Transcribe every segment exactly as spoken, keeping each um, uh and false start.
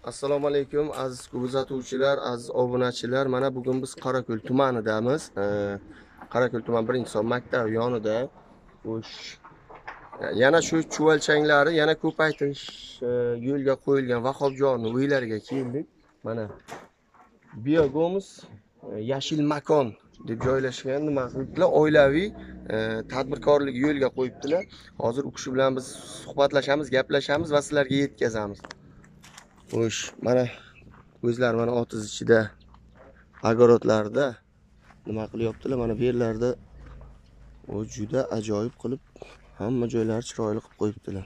Assalomu alaykum aziz kuzatuvchilar, aziz obunachilar. Mana bugun biz Qorako'l tumanidamiz. Qorako'l tuman birinchi son maktab yonida. O'sh yana shu chuvalchanglari yana ko'paytirish yo'lga qo'yilgan Vahobjonning uylariga keldik. Mana Biogomus yashil makon deb joylashgan nima qilibdilar, oilaviy tadbirkorlik yo'lga qo'yibdilar. Hozir u kishi bilan biz suhbatlashamiz, gaplashamiz va sizlarga yetkazamiz. Xo'sh, mana o'zlari mana otiz ichida agorodlarda nima qilyaptilar? Mana bu yerlarda o juda ajoyib qilib hamma joylari chiroyli qilib qo'yibdilar.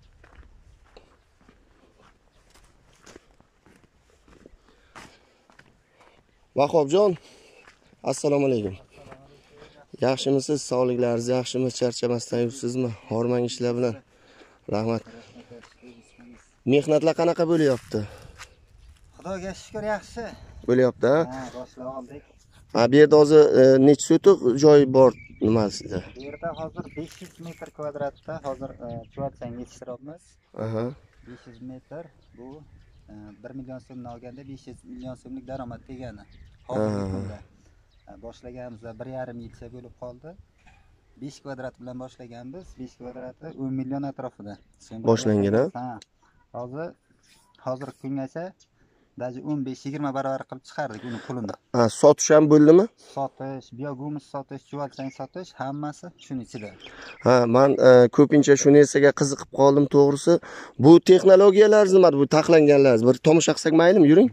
Vahobjon, assalomu alaykum. Yaxshimisiz? Sog'liklaringiz yaxshimi? Charchamasdan yuribsizmi? Hormang ishlar bilan. Rahmat. Mehnatlar qanaqa bo'lyapti? Xudoga shukr, yaxshi bo'lyapti, ha? Ha, boshlab oldik. Ha, bu yerda hozir necha sotuq joy bor nimasida? Bu yerda hozir besh yuz metr kvadratda hozir chuvalchang yetishtiryapmiz. Aha. besh yuz metr bu bir million so'mni olganda besh yuz million so'mlik daromad degani. Hozirgi kunda boshlaganimizda bir yarim yilcha bo'lib qoldi. besh kvadrat bilan boshlaganmiz. besh kvadrati o'n million atrofida. Boshlangan, ha? Hozir hozirgi kungacha daji o'n besh yigirma barobar qilib chiqardik uni pulini. Ha, sotish ham bo'ldimi? Sotish, biogomus sotish, chuvalchang sotish, hammasi shuning ichida. Ha, men ko'pincha shu narsaga qiziqib qoldim to'g'risi. Bu texnologiyalar nima? Bu taxlanganlar. Bir tomosha qilsak maylimi? Yuring.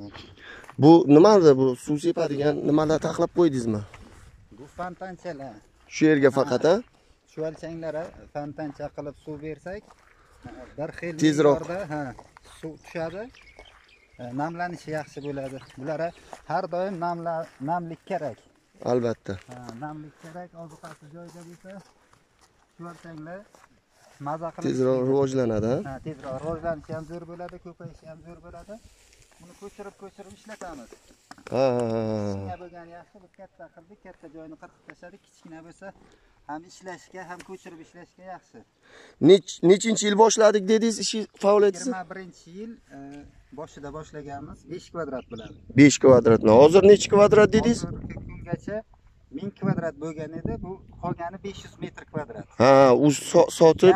Bu nimada? Bu suv sepadigan nimalar taxlab qo'ydingizmi? Bu fontanchalar. Shu yerga faqat, ha? Chuvalchanglarga fontancha qilib suv bersak, bir xil tezroq ha, suv tushadi. Namlanishi yaxshi bo'ladi. Bularga har doim namlik kerak. Albatta. Ha, namlik kerak. Ozuqasi joyida bo'lsa, chuvalchanglar maza qilib tezroq rivojlanadi, ha? Ha, tezroq rivojlanishi ham zo'r bo'ladi, ko'payishi ham zo'r bo'ladi. Buni ko'chirib ko'chirib ishlatamiz. Ha. Kichkina bo'lgani yaxshi, biz katta qildik, katta joyini qirqib tashladik. Kichkina bo'lsa ham ishlashga, ham ko'chirib ishlashga yaxshi. Nechinchi yil boshladik dedingiz ish faoliyatingizni? yigirma birinchi yil boshida boshlaganmiz besh kvadrat bilan. besh kvadratni. Hozir necha kvadrat dedingiz? Hozirgi kungacha ming kvadrat bo'lgan edi, bu qolgani besh yuz metr kvadrat. Ha, u sotib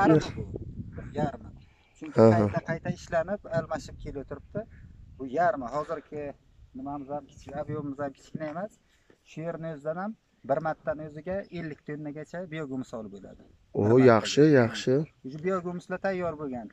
yarmi. Chunki qayta qayta ishlanib, almashib kelib turibdi. Bu yarmi. Hozirgi nimamiz ham kichik, aviomimiz ham kichkina emas. Shu yerni o'zidan ham bir martadan o'ziga ellik tonnagacha biogomus olib bo'ladi. O, yaxshi, yaxshi. Shu biogomuslar tayyor bo'lgan.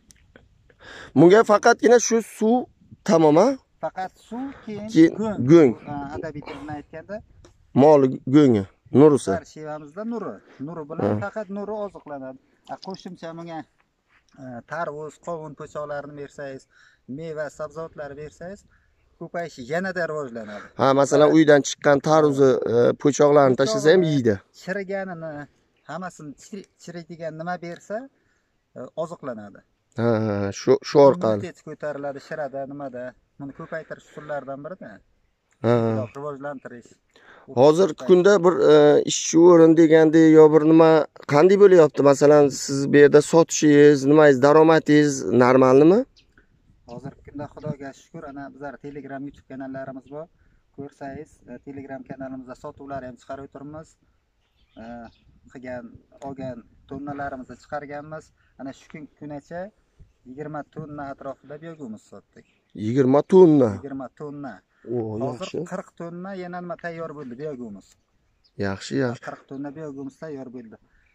Bunga faqatgina shu suv tamom, ha? Faqat suv, keyin go'ng. Adabiy tilda aytganda, mol go'ngi, nurisi. Shevamizda nuri. Nuri bilan faqat nuri oziqlanadi. Qo'shimcha bunga tarvuz, qovun po'choqlarini bersangiz, meva, sabzavotlar bersangiz, ko'payishi yanada rivojlanadi. Ha, masalan, uydan chiqqan tarvuzi, po'choqlarni tashlasa ham yeydi. Chiriganini, hammasini chiriydigan nima bersa, oziqlanadi. Ha, shu shu orqali ko'tariladi shirada, nimada. Buni ko'paytirish usullaridan biridir. Ha. Rivojlantirish. Hozirgi kunda bir ishchi o'rin deganda yo bir nima qanday bo'lyapti? Masalan, siz bu yerda sotishingiz, nimangiz, daromadingiz normalmi? Hozirgi kunda Xudoga shukr, ana bizlar Telegram YouTube kanallarimiz bor. Ko'rsangiz, Telegram kanalimizda sotuvlar ham chiqarib o'tiribmiz. Qilgan, olgan tonnalarimizni chiqarganmiz. Ana shu kungacha yigirma tonna atrofida biogomus sotdik. yigirma tonna. yigirma tonna. O, yaxshi. qirq tonna yana nima tayyor bo'ldi biogomus. Yaxshi, yaxshi. qirq tonna biogomus tayyor bo'ldi.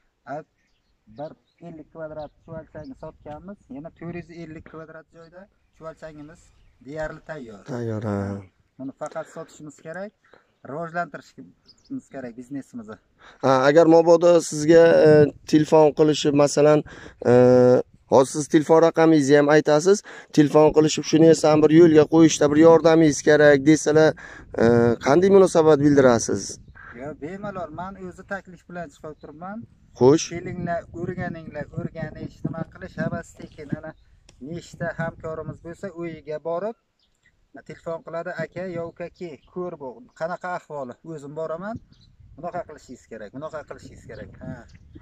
Bir ellik kvadrat chuvalchangni sotganmiz. Yana to'rt yuz ellik kvadrat joyda chuvalchangimiz deyarli tayyor. Tayyor, ha. Buni faqat sotishimiz kerak, rivojlantirishimiz kerak biznesimizni. Ha, agar mabodo sizga telefon qilishib, masalan, hozir siz telefon raqamingizni ham aytasiz, telefon qilishib shu narsani bir yo'lga qo'yishda bir yordamingiz kerak desalar, qanday munosabat bildirasiz? Yo, bemalol, men o'zi taklif bilan chiqib turibman. Xo'sh. Kelinglar, o'rganinglar, o'rganish, nima qilish hammasi tekin. Ana nechta hamkorimiz bo'lsa, uyiga borib telefon qiladi, aka yo uka ke, ko'r bu, qanaqa ahvoli? O'zim boraman. Bunaqa qilishingiz kerak, bunaqa qilishingiz kerak. Ha.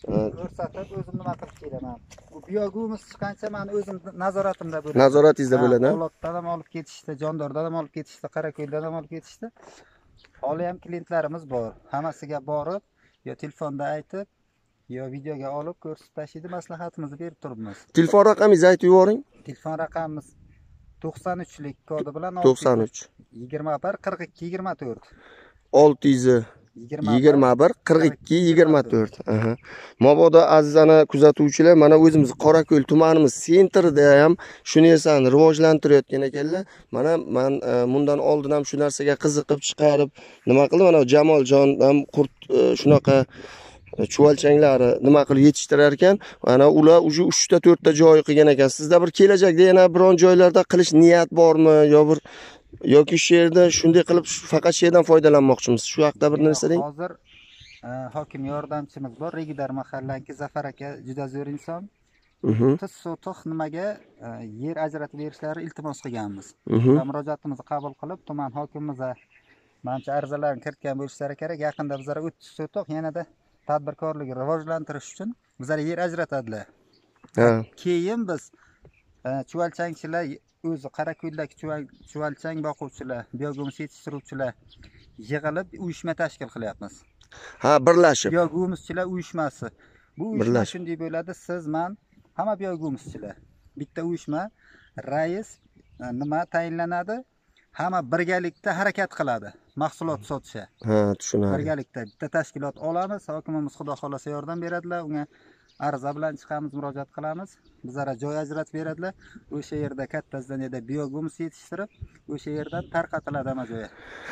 ko'rsatib o'zim nima qilib kelaman. Bu biyogumuz chiqqancha meni o'zim nazoratimda bo'ladi. Nazoratingizda bo'ladi. Olotdan ham olib ketishdi, Jondordan ham olib ketishdi, Qarako'ldan ham olib ketishdi. Hali ham klientlarimiz bor. Hammasiga borib, yo telefonda aytib, yo videoga olib ko'rsatib tashlaydi, maslahatimizni berib turibmiz. Telefon raqamingizni aytib yuboring. Telefon raqamimiz to'qson uchlik kodi bilan to'qson uch yigirma bir qirq ikki yigirma to'rt olti yuz yigirma bir qirq ikki yigirma to'rt. Aha. Mabodo aziz ana kuzatuvchilar, mana o'zimiz Qorako'l tumanimiz sentrida ham shu narsani rivojlantirayotgan ekanlar. Mana men bundan oldin ham shu narsaga qiziqib chiqarib, nima qildim, mana Jamoljon ham qurt shunaqa chuvalchanglari nima qilib yetishtirar ekan. Ana ular uje uch ta to'rt ta joy qilgan ekan. Sizda bir kelajakda yana biron joylarda qilish niyat bormi yo bir yoki shu yerda shunday qilib faqat shu yerdan foydalanmoqchimiz? Shu haqida bir narsa deng. Hozir hokim yordamchimiz bor, Regidar mahallanki Zafar aka juda zo'r inson. Tiz sotiq nimaga yer ajratib berishlari iltimos qilganmiz. Va murojaatimizni qabul qilib, tuman hokimimizga menimcha arizalarni kiritgan bo'lishlari kerak. Yaqinda bizlar o'ttiz sotiq yanada tadbirkorlikni rivojlantirish uchun bizlar yer ajratadilar. Keyin biz chuvalchangchilar o'zi Qarako'ldagi chuvalchang boquvchilar, biogo'mus yetishtiruvchilar yig'ilib uyushma tashkil qilyapmiz. Ha, birlashib. Biogo'muschilar uyushmasi. Bu uyushma shunday bo'ladi, siz, men, hamma biogo'muschilar bitta uyushma, rais nima tayinlanadi, hamma birgalikda harakat qiladi, mahsulot sotishga. Ha, tushunarli. Birgalikda bitta tashkilot olamiz, hokimimiz xudo xolasa yordam beradilar, unga ariza bilan chiqamiz, murojaat qilamiz. Bizlarga joy ajratib beradilar. O'sha yerda katta zdaniyada biogo'mus yetishtirib, o'sha yerdan tarqatiladi hamma joyga.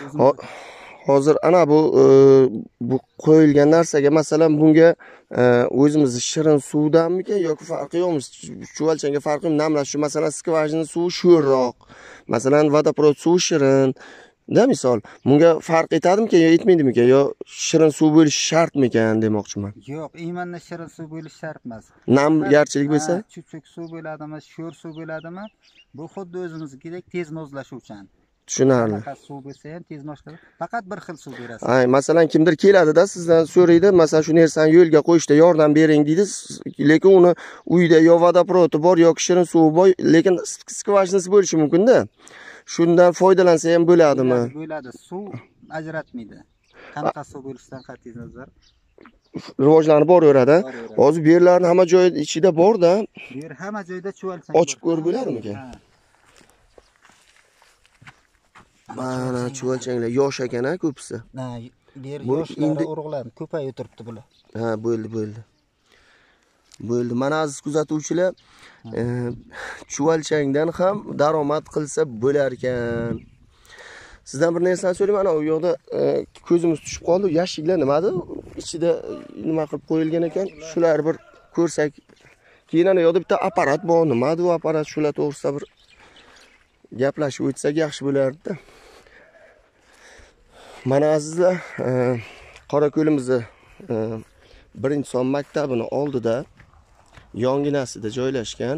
Hozir ana bu bu qo'yilgan narsaga, masalan, bunga o'zimiz shirin suvdanmikan yoki farqi yo'qmi? Chuvalchanga farqi yo'qmi? Namlash, masalan, skvajina suvi sho'rroq, masalan, vodoprovod suvi shirin. Da misol, bunga farq etadimikan yo etmaydimikan, yo shirin suv bo'lishi shartmikan demoqchiman. Yo'q, imanni shirin suv bo'lishi shart emas. Nam yarchilik bo'lsa, chuchuk suv bo'ladimi, sho'r suv bo'ladimi? Bu xuddi o'zimiznikidek tez mozlashuvchan. Tushunarli. Faqat suv bo'lsa ham tez mozlashadi. Faqat bir xil suv berasiz. Ay, masalan, kimdir keladi-da, sizdan so'raydi, masalan, shu narsani yo'lga qo'yishda yordam bering deydi, lekin uni uyda yo vodoprovodi bor yoki shirin suvi bor, lekin skvajinasi bo'lishi mumkin-da. Shundan foydalansa ham bo'ladimi? Bo'ladi, suv ajratmaydi. Qanaqa suv bo'lishidan qat'iy nazar rivojlanib boraveradi. Hozir bu yerlarning hamma joyi ichida bor-da. Bu yer hamma joyda chuvalchang. Ochib ko'rib bo'ladimikan? Mana chuvalchanglar yosh ekan-a ko'pisi. Ha, bu yer yoshlari urug'lanib ko'payib turibdi bular. Ha, bo'ldi, bo'ldi. Bo'ldi. Mana aziz kuzatuvchilar, chuvalchangdan ham daromad qilsa bo'lar ekan. Sizdan bir narsani so'rayman, ana u yoqda ko'zimiz tushib qoldi. Yashiklar nimadi? Ichida nima qilib qo'yilgan ekan? Shular bir ko'rsak. Keyin ana yoqda bitta apparat bor. Nimadi u apparat? Shular to'g'risida bir gaplashib o'tsak yaxshi bo'lardi-da. Mana azizlar, Qorako'limizni birinchi son maktabini oldida yonginasida joylashgan.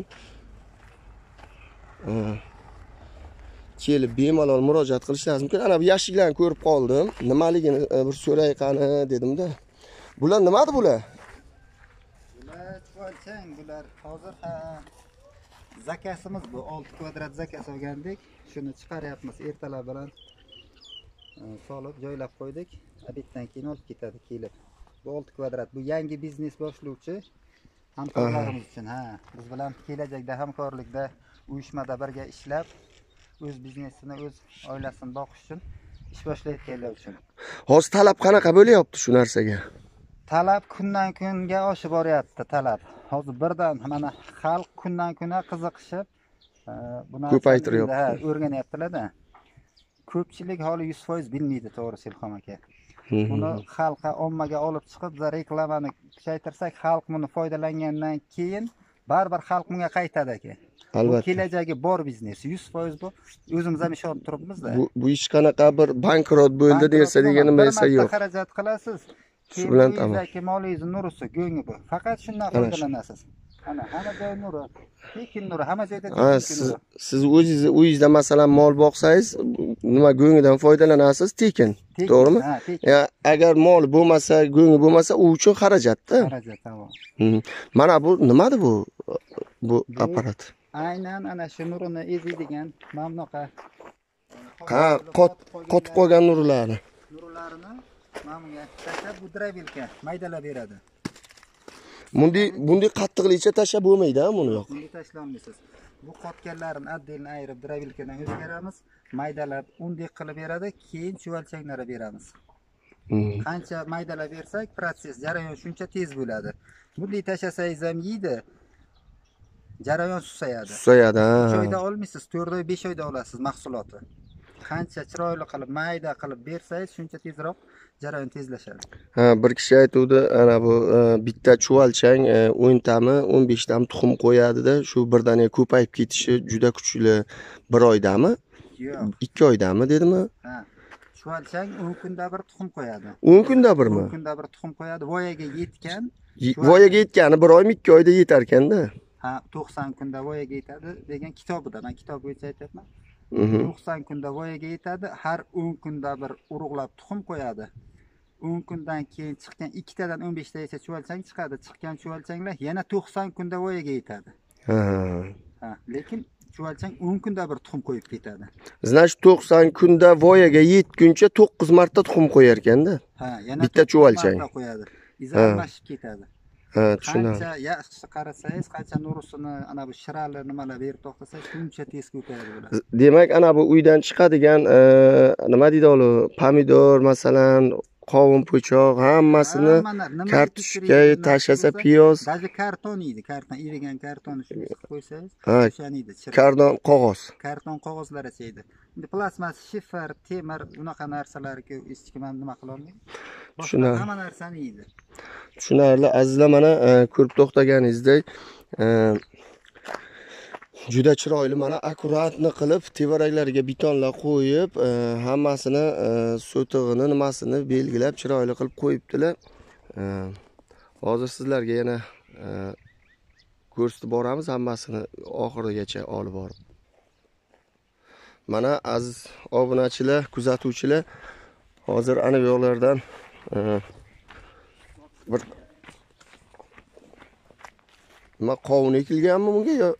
Kelib bemalol murojaat qilishingiz mumkin. Ana bu yashiklarni ko'rib qoldim. Nimaligini bir so'ray qani dedim-da. Bular nimadi bular? Bular chuvalchang, bular hozir ha zakasimiz bu olti kvadrat zakas olgandik. Shuni chiqaryapmiz, ertalar bilan solib joylab qo'ydik. Abitdan keyin olib ketadi kelib. Bu olti kvadrat, bu yangi biznes boshlovchi hamkorlarimiz uchun, ha. Biz bilan kelajakda hamkorlikda uyushmada birga ishlab, o'z biznesini, o'z oilasini boqish uchun ish boshlayotganlar uchun. Hozir talab qanaqa bo'lyapti shu narsaga? Talab kundan kunga oshib boryapti, talab. Hozir birdan mana xalq kundan kunga qiziqishib, buni ko'paytiryapti. Ha, o'rganyaptilar-da. Ko'pchilik hali yuz foiz bilmaydi, to'g'risi Ilhom aka. Buni xalqqa, ommaga olib chiqib, biz reklamani kuchaytirsak, xalq buni foydalangandan keyin baribir xalq bunga qaytadi aka. Albatta. Kelajagi bor biznes, yuz foiz bu. O'zimiz ham ishonib turibmiz-da. Bu bu ish qanaqa bir bankrot bo'ldi desa deganim esa yo'q. Xarajat qilasiz. Shu bilan tamom. Keyin molingizni nurisi, go'ngi bu. Faqat shundan foydalanasiz. Ana hamma joy nuri. Tekin nuri, hamma joyda Ha, tekin siz nuri. siz o'zingiz uyingizda masalan mol boqsangiz, nima go'ngidan foydalanasiz, tekin. Tekin, To'g'rimi? Ha, tekin. Ya agar mol bo'lmasa, go'ngi bo'lmasa, u uchun xarajatda. Xarajat, tamom. Hmm. Mana bu nimadi bu? Bu apparat. Aynan ana shu nurini eziydigan mana bunaqa Ha, qotib qolgan nurlarni. nurlarini mana bunga tashlab bu drabilka maydalab beradi. Bunday bunday qattiqlikcha tashlab bo'lmaydi-a buni yo'q. Bunday tashlolmaysiz. Bu qotganlarini отдельно ayirib drabilkadan o'tkazamiz, maydalab undek qilib beradi, keyin chuvalchanglarga beramiz. Hmm. Qancha maydalab bersak, proses, jarayon shuncha tez bo'ladi. Bunday tashlasangiz ham yeydi. Jarayon susayadi. Susayadi, ha. uch oyda olmaysiz, to'rt oy, besh oyda olasiz mahsulotni. Qancha chiroyli qilib, mayda qilib bersangiz, shuncha tezroq jarayon tezlashadi. Ha, bir kishi aytuvdi, ana bu e, bitta chuvalchang e, o'n tami, o'n besh tam tuxum qo'yadi-da, shu birdaniga ko'payib ketishi juda kuchli. Bir oydami? Yo'q. ikki oydami dedimi? Ha. Chuvalchang o'n kunda bir tuxum qo'yadi. o'n kunda birmi? o'n kunda bir tuxum qo'yadi. Voyaga yetgan, Voyaga yetgani bir oymi, ikki oyda yetar ekanda. ha, to'qson kunda voyaga yetadi degan kitobida, men kitob bo'yicha aytyapman. Mhm. to'qson kunda voyaga yetadi, har o'n kunda bir urug'lab tuxum qo'yadi. o'n kundan keyin chiqqan ikkitadan o'n beshtagacha chuvalchang chiqadi. Chiqqan chuvalchanglar yana to'qson kunda voyaga yetadi. Ha. Ha, lekin chuvalchang o'n kunda bir tuxum qo'yib ketadi. Значит, to'qson kunda voyaga yetguncha to'qqiz marta tuxum qo'yar ekanda. Ha, yana bitta chuvalchang qo'yadi. Izalmashib ketadi. Ha, tushundim. Qancha yaxshi qarasangiz, qancha nurisini ana bu shirali nimalar berib to'xtasangiz, shuncha tez ko'payadi bo'ladi. Demak, ana bu uydan chiqadigan e, nima deydi olu, pomidor masalan, qovun po'choq hammasini kartoshka tashlasa, piyoz, даже karton yeydi, karton, irigan kartonni shunga qilib qo'ysangiz, ha, o'shan yeydi. karton qog'oz. Karton qog'ozlar yeydi. Endi plastmas, shifr, temir, unaqa narsalarga hech kim ham nima qila olmaydi. Tushunarli. Hamma narsani yeydi. Tushunarli. Azizlar, mana e, ko'rib to'xtaganingizdek, e, juda chiroyli, mana akkuratni qilib, tevaraklariga betonlar qo'yib, e, hammasini e, so'tig'ini, nimasini belgilab chiroyli qilib qo'yibdilar. E, hozir sizlarga yana e, ko'rsatib boramiz hammasini oxirigacha olib borib. Mana aziz obunachilar, kuzatuvchilar, hozir ana bu yoqlardan e, bir nima qovun ekilganmi bunga yo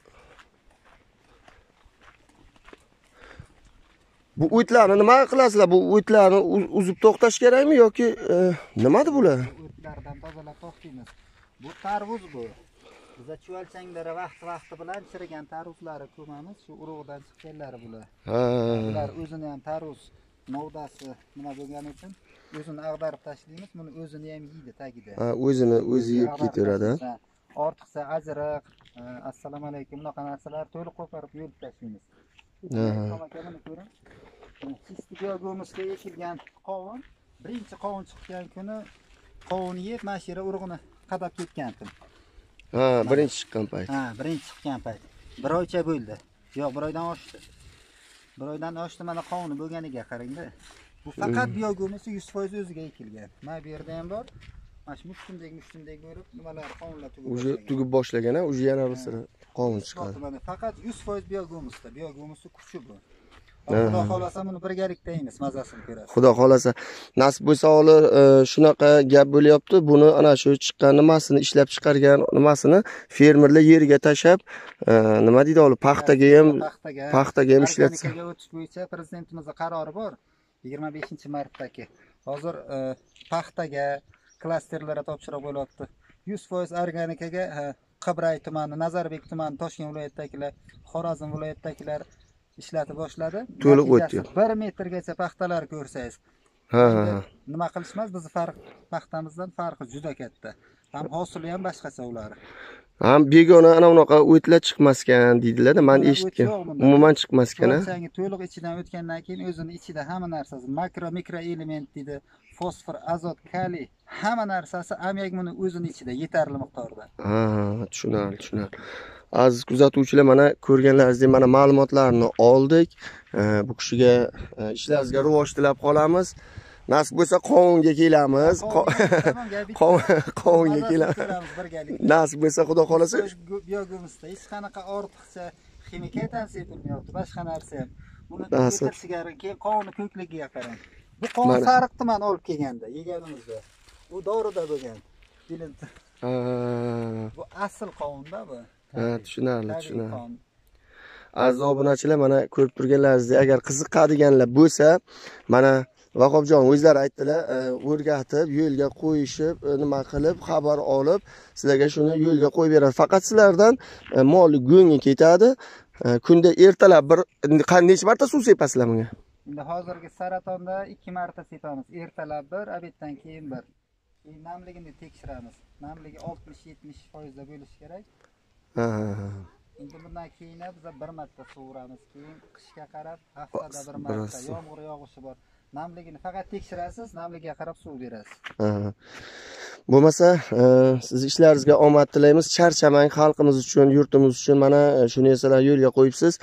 bu o'tlarni nima qilasizlar? Bu o'tlarni uzib to'xtash kerakmi yoki e, nimadi bular? O'tlardan tozalab to'xtaymiz. Bu tarvuz bu. Biz chuvalchanglar vaqti-vaqti bilan chirigan tarvuzlari ko'mamiz, shu urug'dan chiqqanlari bular. Ha. Bular o'zini ham tarvuz novdasi nima bo'lgani uchun o'zini ag'darib tashlaymiz, buni o'zini ham yeydi tagida. Ha, o'zini o'zi yeb ketaveradi. Ortiqcha ajriq, assalomu alaykum, bunaqa narsalar to'liq qo'parib yo'lib tashlaymiz. Ha. Chistlik yo'lg'imizga ekilgan qovun, birinchi qovun chiqqan kuni qovunni yeb, mana shu yerga urug'ini qadab ketgandim. Ha, birinchi chiqqan payt. Ha, birinchi chiqqan payt. Bir oycha bo'ldi. Yo'q, bir oydan oshdi. Bir oydan oshdi, mana qovuni bo'lganiga qarangda. Bu faqat biyogo'misi yuz foiz o'ziga ekilgan. Mana bu yerda ham bor. Mana shu mushtumdek mushtumdek bo'lib, nimalar qovunlar tugib Uje tugib boshlagan, ha, uje yana bir sira qovun chiqadi. Mana faqat yuz foiz biyogo'misda, biyogo'misi kuchi bu. Xudo xolasa buni birgalikdaymiz, mazasini ko'rasiz. Xudo xolasa. Nasib bo'lsa, hozir shunaqa gap bo'lyapti. Buni ana shu chiqqan nimasini ishlab chiqargan nimasini fermerlar yeriga tashab, nima deydi, olu paxtaga ham paxtaga ham ishlatsa. Organikaga o'tish bo'yicha prezidentimizning qarori bor. yigirma beshinchi martdagi. Hozir paxtaga klasterlarga topshiriq bo'lyapti. yuz foiz organikaga Qibray tumani, Nazarbek tumani, Toshkent viloyatidagilar, Xorazm viloyatidagilar ishlatib boshladi. To'liq o'tdi. bir metrgacha paxtalar ko'rsangiz. Ha. Nima qilishmas, bizni farq paxtamizdan farqi juda katta. Ham hosili ham boshqacha ular. Ham begona ana unaqa o'tlar chiqmaskan deydilar-da, men eshitgan. Umuman chiqmaskan, ha. O'lchangi to'liq ichidan o'tgandan keyin o'zini ichida hamma narsasi, makro mikro element deydi, fosfor, azot, kaliy, hamma narsasi amyak buni o'zini ichida yetarli miqdorda. Ha, tushunarli, tushunarli. Aziz kuzatuvchilar, mana ko'rganlaringizdek mana ma'lumotlarni oldik. Bu kishiga ishlaringizga rivoj tilab qolamiz. Nasib bo'lsa qovunga kelamiz. Tamam, gapi. Qovunga kelamiz. Birgalikda. Nasib bo'lsa Xudo xolasa Biogo'mizda hech qanaqa ortiqcha ximikat ham sepilmayapti, boshqa narsa ham. Buni Nasib. ko'tarishgari keyin qovunni ko'kligiga qarang. Bu qovun sariqni men olib kelganda, yeganimizda. U dorida bo'lgan. Bilin. Ha, Bu asl qovunda bu. ha, tushunarli, tushunarli. Qovun. Aziz obunachilar, mana ko'rib turganlaringizdek, agar qiziqadiganlar bo'lsa, mana Vahobjon o'zlari aytdilar, o'rgatib, yo'lga qo'yishib, nima qilib, xabar olib, sizlarga shuni yo'lga qo'yib beradi. Faqat sizlardan moli go'ngga ketadi. Kunda ertalab bir necha marta suv sepasizlar bunga? Endi hozirgi saratonda ikki marta sepamiz. Ertalab bir, obeddan keyin bir. Keyin namligini tekshiramiz. Namligi oltmish yetmish foiz da bo'lishi kerak. Ha. Endi bundan keyin biz bir marta sug'uramiz. Keyin qishga qarab haftada bir marta yomg'ir yog'ishi bor. Namligini faqat tekshirasiz, namligiga qarab suv berasiz. Ha. Bo'lmasa, siz ishlaringizga omad tilaymiz. Charchamang, xalqimiz uchun, yurtimiz uchun mana shuni esalar yo'lga qo'yibsiz.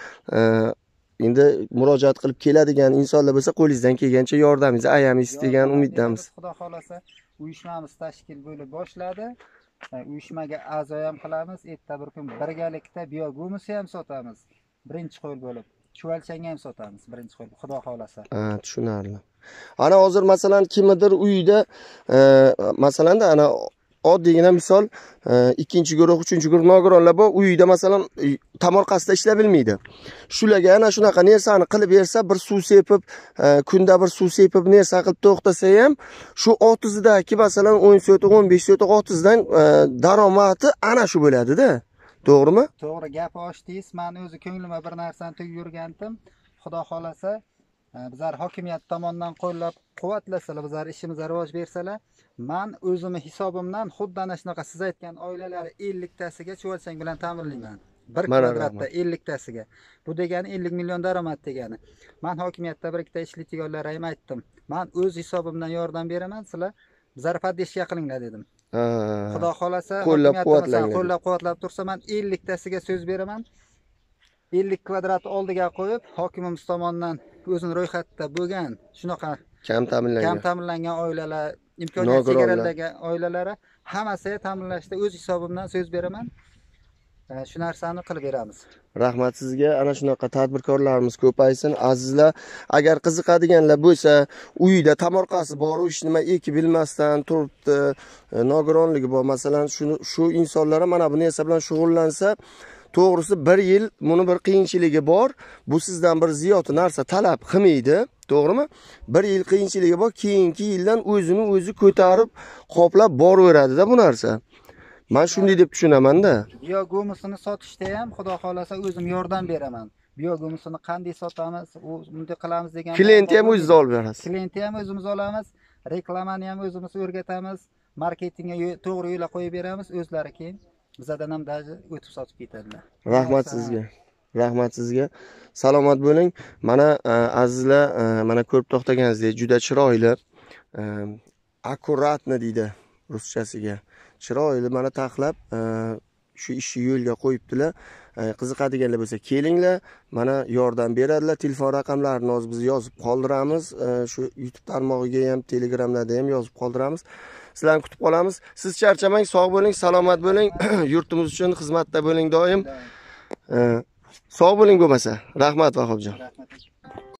Endi murojaat qilib keladigan insonlar bo'lsa, qo'lingizdan kelgancha yordamingizni ayamaysiz degan umiddamiz. Xudo xolasa, uyushmamiz tashkil bo'lib boshladi. Uyushmaga a'zo ham qilamiz. Erta bir kun birgalikda biogo'musni ham sotamiz. Birinchi qo'l bo'lib. Chuvalchangga ham sotamiz birinchi qo'l, Xudo xolasa. Ha, tushunarli. Ana hozir masalan kimnidir uyida, masalan ana oddiygina misol ikkinchi guruh, uchinchi guruh nogironlar bor, uyida masalan tomorqasida ishlab bilmaydi. Shularga ana shunaqa narsani qilib bersa, bir suv sepib, kunda bir suv sepib narsa qilib to'xtasa ham, shu o'ttizidagi masalan o'n so'tik, o'n besh so'tik o'ttizdan daromadi ana shu bo'ladi-da. To'g'rimi? To'g'ri, gap ochdingiz. Men o'zi ko'nglimga bir narsani tugib yurgandim. Xudo xolasa, bizlar hokimiyat tomonidan qo'llab-quvvatlasalar, bizlar ishimizga rivoj bersalar, men o'zimning hisobimdan xuddi ana shunaqa siz aytgan oilalar ellik tasiga chuvalchang bilan ta'minlayman. bir kvadratda ellik tasiga. Bu degani ellik million daromad degani. Men hokimiyatda bir ikkita ishlaydiganlarga ham aytdim. Men o'z hisobimdan yordam beraman, sizlar bizlar podдержка qilinglar dedim. Xudo xolasa, qo'llab-quvvatlang. Qo'llab-quvvatlab tursa, men ellik tasiga so'z beraman. ellik kvadrat oldiga qo'yib, hokimimiz tomonidan o'zini ro'yxatda bo'lgan, shunaqa kam ta'minlangan, kam ta'minlangan oilalar, imkoniyat chegaralangan oilalari hammasiga ta'minlashda o'z hisobimdan so'z beraman. Shu narsani qilib beramiz. Rahmat sizga. Ana shunaqa tadbirkorlarimiz ko'paysin. Azizlar, agar qiziqadiganlar bo'lsa, uyida tomorqasi bor, hech nima ekib bilmasdan turibdi, nogironligi bor, masalan, shuni shu insonlar mana bu narsa bilan shug'ullansa, to'g'risi bir yil buni bir qiyinchiligi bor. Bu sizdan bir ziyodi narsa talab qilmaydi, to'g'rimi? Bir yil qiyinchiligi bor, keyingi yildan o'zini o'zi ko'tarib, qoplab boraveradi-da bu narsa. Men shunday deb tushunaman-da. Biogo'musini sotishda ham Xudo xolasa o'zim yordam beraman. Biogo'musini qanday sotamiz, u bunday qilamiz degan. Klientni ham o'zingiz olib berasiz. Klientni ham o'zimiz olamiz, reklamani ham o'zimiz o'rgatamiz, marketingga to'g'ri yo'lga qo'yib beramiz, o'zlari keyin bizdan ham daji o'tib sotib ketadilar. Rahmat sizga. Rahmat sizga. Salomat bo'ling. Mana azizlar, mana ko'rib to'xtaganingizdek juda chiroyli, akkuratni deydi ruschasiga. Chiroyli mana taxlab shu ishni yo'lga qo'yibdilar. Qiziqadiganlar bo'lsa kelinglar, mana yordam beradilar. Telefon raqamlarini hozir biz yozib qoldiramiz. Shu YouTube tarmog'iga ham, Telegramlarda ham yozib qoldiramiz. Sizlarni kutib qolamiz. Siz charchamang, sog' bo'ling, salomat bo'ling. Yurtimiz uchun xizmatda bo'ling doim. Sog' bo'ling bo'lmasa. Rahmat Vahobjon. Rahmat.